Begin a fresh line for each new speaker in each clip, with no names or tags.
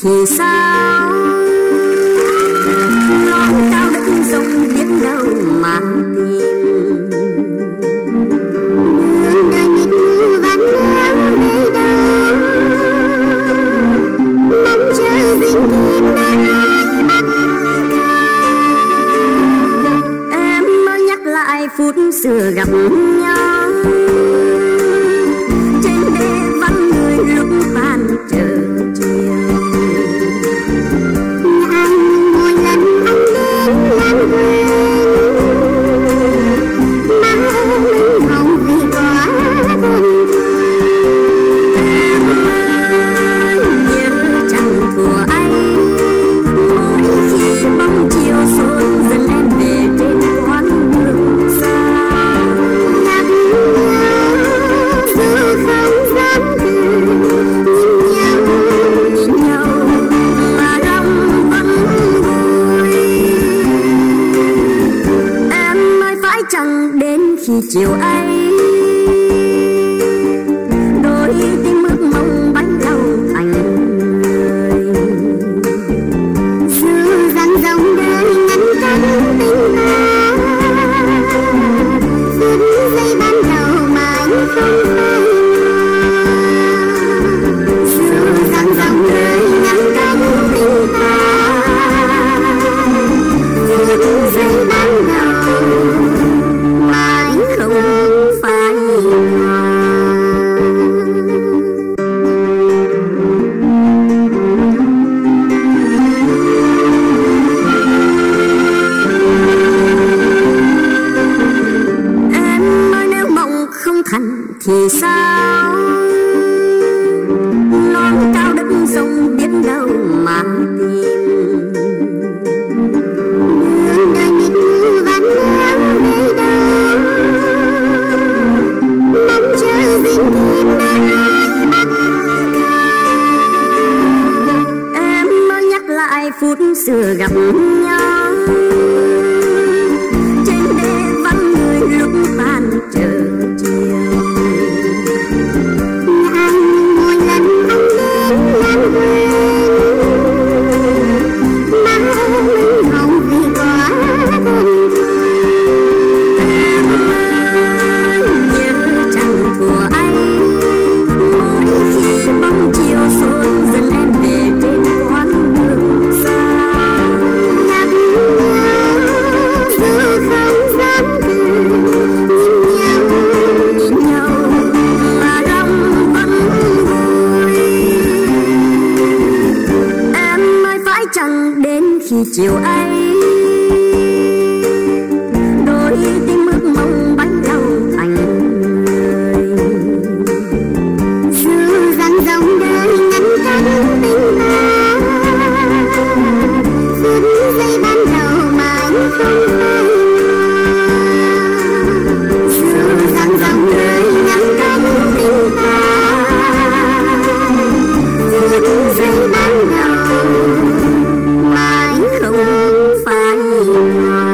thì sao? Non cao đất rộng biết đâu mà tìm. Đời nghịch vạn nắng nơi đâu, mong chờ dinh kim đang bắt em mới nhắc lại phút xưa gặp nhau. Trên đê vắng người lúc ban chờ chiều. Anh mỗi lần anh đến làm quên, mang mình hồng vì quá buồn. Em ơi nhớ chẳng thua anh, mỗi khi bóng chiều xuống dẫn em về trên quán đường xa. Nhắc nhớ dù không dám cười, nhìn nhau mà lòng vẫn vui. Em ơi phải chăng đến khi chiều ấy, đôi tim ước mong bánh đâu thành người. Sự dang dòng đời ngắn cánh tình ta, phút giây ban đầu mà anh không phai nhòa. Sự dang dòng đời ngắn cánh tình ta, phút giây ban đầu mà anh không phai nhòa. Em ơi nếu mộng không thành thì sao? Non cao đất rộng biết đâu mà tìm. Đời nghịch vạn nắng nơi đâu, mong chờ dinh kim đang bắt em mới nhắc lại phút xưa gặp nhau. Trên đê vắng người lúc ban chờ chiều. Anh mỗi lần anh đến làm quên, mang mình hồng vì quá buồn. Em ơi nhớ chẳng thua anh, mỗi khi bóng chiều xuống dẫn em về trên quán đường xa. Nhắc nhớ dù không dám cười, nhìn nhau mà lòng vẫn vui. Em ơi phải chăng đến khi chiều ấy, đôi tim ước mong bánh đâu thành người. Sự dang dòng đời ngắn cánh tình ta, phút giây ban đầu mà anh không phai nhòa. Sự dang dòng đời ngắn cánh tình ta, phút giây ban đầu mà anh không phai nhòa.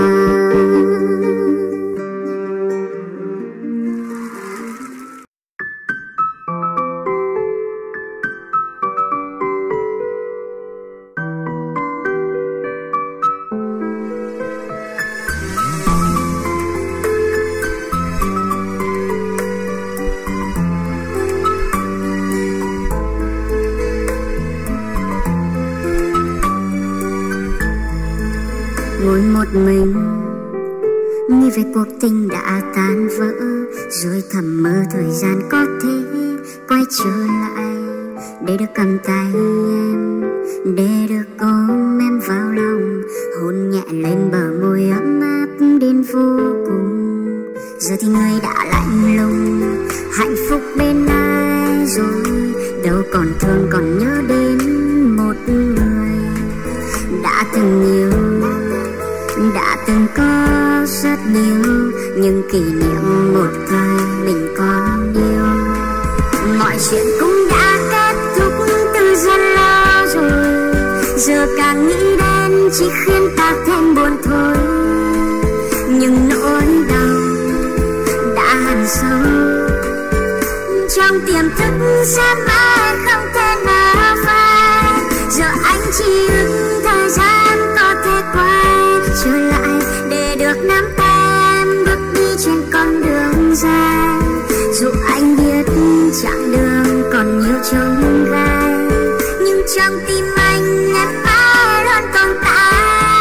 Ngồi một mình nghĩ về cuộc tình đã tan vỡ, rồi thầm mơ thời gian có thể quay trở lại để được cầm tay em, để được ôm em vào lòng, hôn nhẹ lên bờ môi ấm áp đến vô cùng. Giờ thì người đã lạnh lùng, hạnh phúc bên ai rồi, đâu còn thương còn nhớ đến một người đã từng yêu, đã từng có rất nhiều những kỷ niệm một thời mình còn yêu. Mọi chuyện cũng đã kết thúc từ rất lâu rồi, giờ càng nghĩ đến chỉ khiến ta thêm buồn thôi. Nhưng nỗi đau đã hằn sâu trong tiềm thức sẽ mãi không thể nào phai. Giờ anh chỉ ước thời gian có thể quay trở lại để được nắm tay em bước đi trên con đường dài. Dù anh biết chặng đường còn nhiều chông gai, nhưng trong tim anh em mãi luôn tồn tại.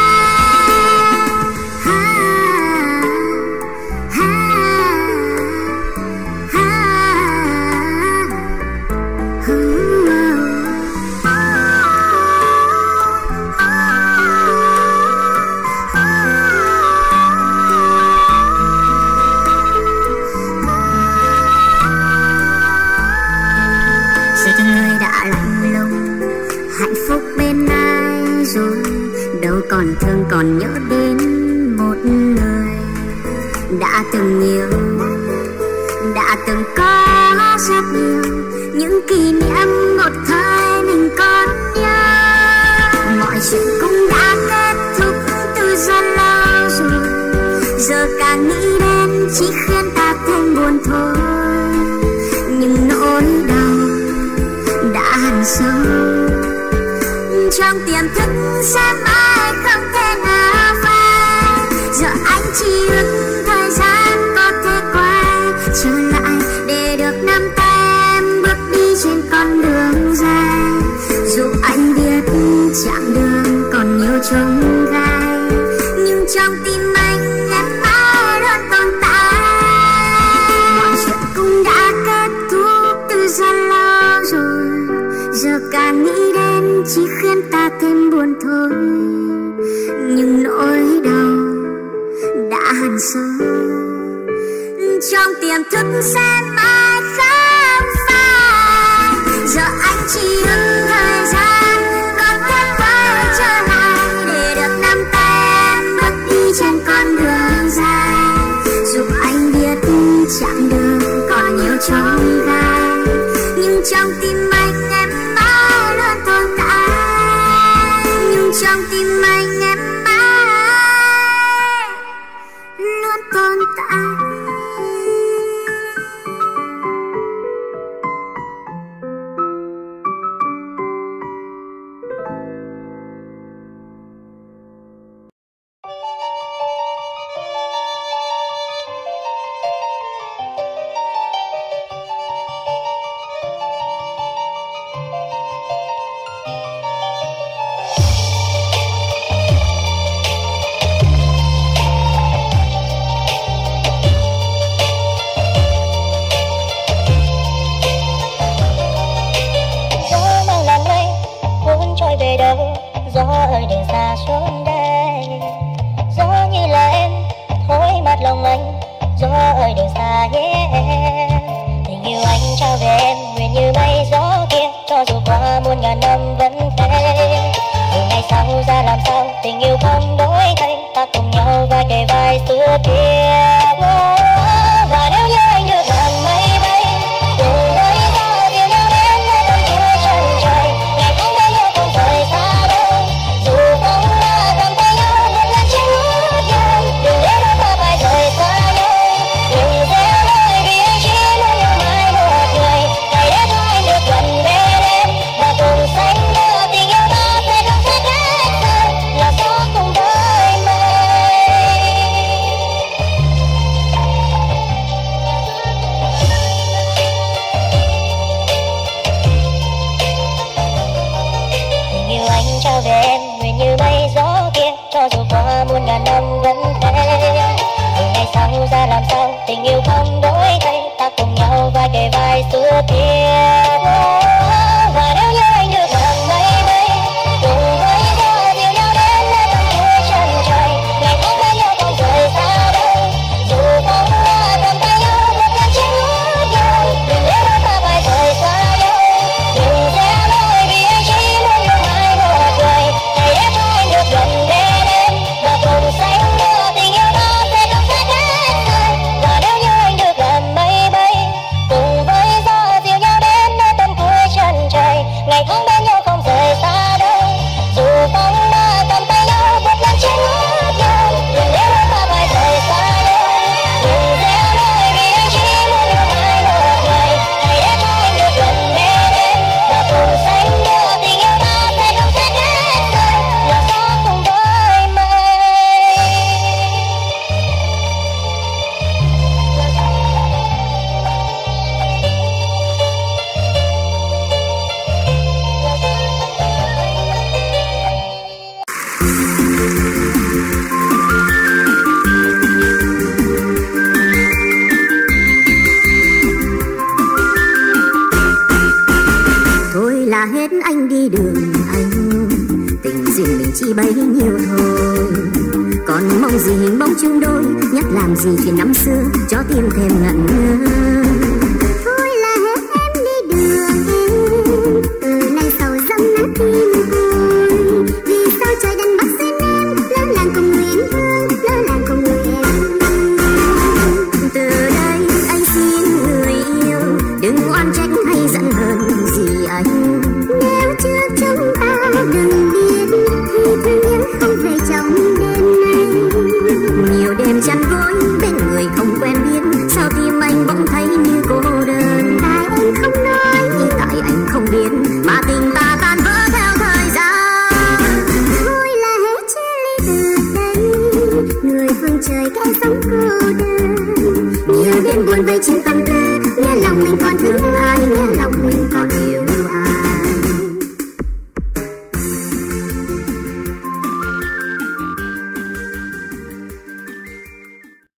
Còn thương còn nhớ đến một người đã từng yêu, đã từng có rất nhiều những kỷ niệm một thời mình còn nhớ. Mọi chuyện cũng đã kết thúc từ rất lâu rồi, giờ càng nghĩ đến chỉ khiến ta thêm buồn thôi. Nhưng nỗi đau đã hằn sâu trong tiềm thức sẽ mãi không thể nào phai. Giờ anh chỉ ước thời gian có thể quay trở lại để được nắm tay em bước đi trên con đường dài. Dù anh biết chặng đường còn nhiều chông gai, nhưng trong tim anh em mãi luôn tồn tại. Mọi chuyện cũng đã kết thúc từ rất lâu rồi, giờ càng nghĩ đến chỉ khiến ta thêm buồn thôi. Nhưng nỗi đau đã hằn sâu trong tiềm thức sẽ mãi không phai. Giờ anh chỉ ước thời gian có thể quay trở lại để được nắm tay em bước đi trên con đường dài. Dù anh biết chặng đường còn nhiều chông gai, nhưng trong tim anh em mãi luôn tồn tại. Nhưng trong tim anh em mãi luôn tồn tại.
Tình yêu đó sẽ không phai hết rồi. Và nếu như anh được
là hết anh đi đường anh, tình duyên mình chỉ bấy nhiêu thôi. Còn mong gì hình bóng chung đôi, nhắc làm gì chuyện năm xưa cho tim thêm ngẩn ngơ.